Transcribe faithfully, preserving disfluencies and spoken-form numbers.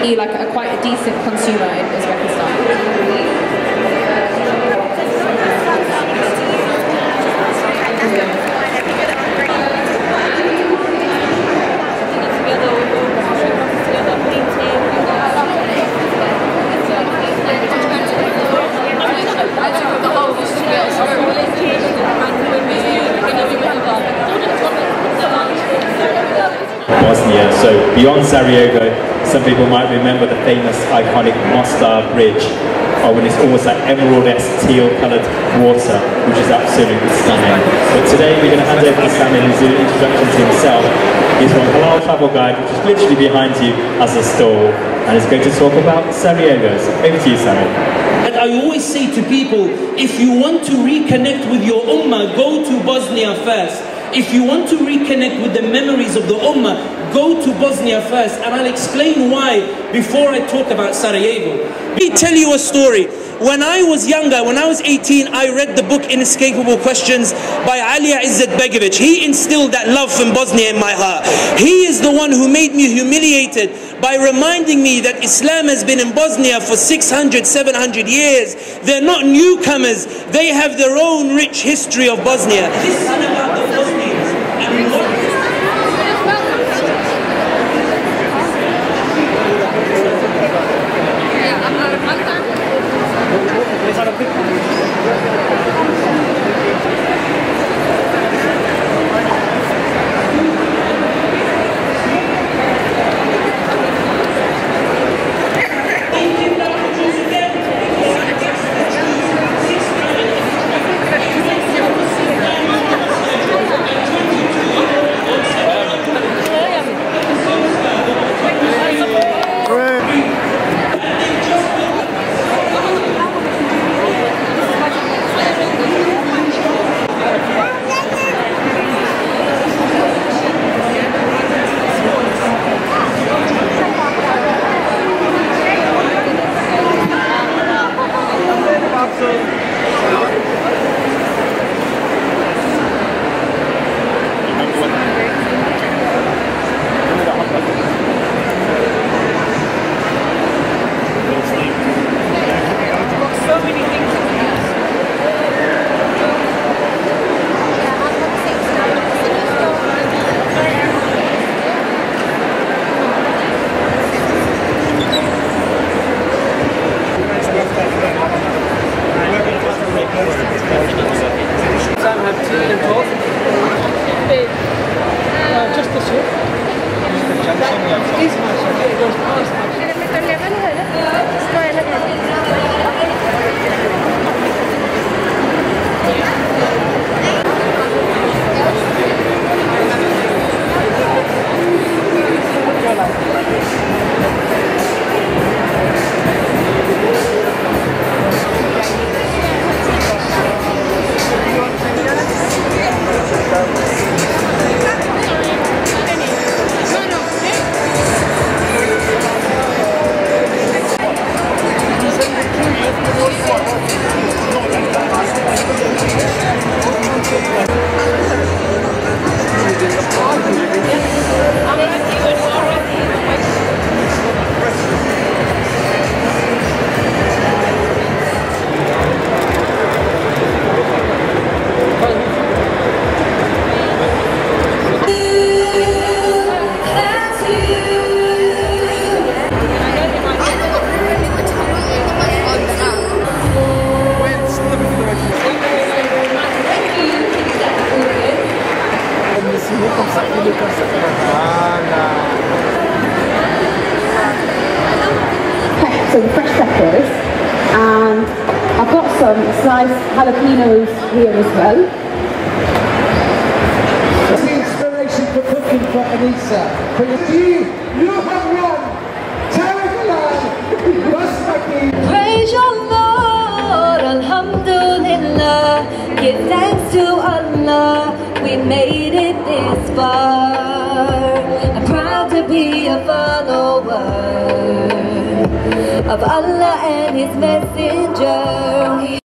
be like a quite a decent consumer in Uzbekistan. Bosnia. So beyond Sarajevo, some people might remember the famous iconic Mostar Bridge, uh, when it's almost like emerald-esque teal-coloured water, which is absolutely stunning. But today we're going to hand over to Sami, who's doing an introduction to himself. He's from Halal Travel Guide, which is literally behind you as a stall, and he's going to talk about Sarajevo. So over to you, Sami. And I always say to people, if you want to reconnect with your ummah, go to Bosnia first. If you want to reconnect with the memories of the ummah, go to Bosnia first. And I'll explain why before I talk about Sarajevo. Let me tell you a story. When I was younger, when I was eighteen, I read the book Inescapable Questions by Ali Izzat Begovic. He instilled that love from Bosnia in my heart. He is the one who made me humiliated by reminding me that Islam has been in Bosnia for six hundred, seven hundred years. They're not newcomers. They have their own rich history of Bosnia. Listen about the Bosnians. And what some fresh peppers, and I've got some sliced jalapenos here as well. The inspiration for cooking for Anissa. For you, you have won Taragalan Basmati. Praise your Lord, Alhamdulillah. Give thanks to Allah, we made it this far. I'm proud to be a follower of Allah and His messenger.